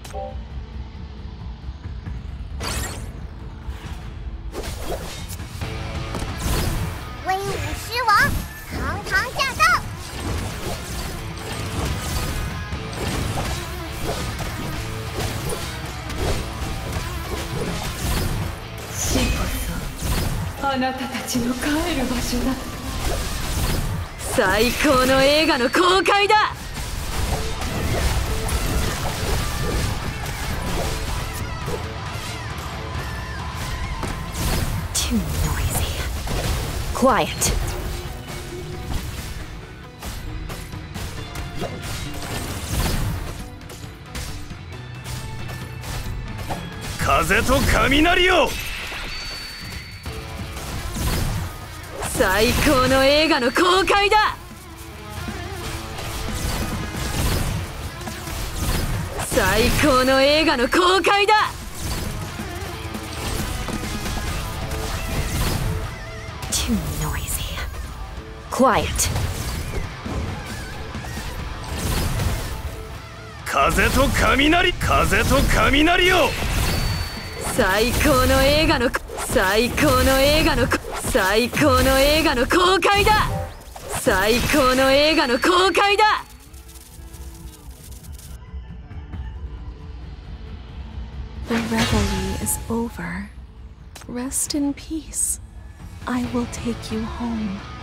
威武狮王堂堂驾到！ 死こそあなたたちの帰る場所だ。最高の映画の公開だ。 Too noisy. Quiet. 風と雷よ。 最高の映画の公開だ。最高の映画の公開だ。 Too noisy. Quiet. 風と雷、風と雷よ。 最高の映画の最高の映画の最高の映画の公開だ。最高の映画の公開だ。 The revelry is over. Rest in peace. I will take you home.